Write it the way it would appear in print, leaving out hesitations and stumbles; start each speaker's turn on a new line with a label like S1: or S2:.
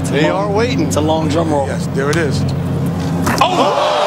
S1: They are waiting.
S2: It's a long drum roll.
S1: Yes, there it is.
S3: Oh!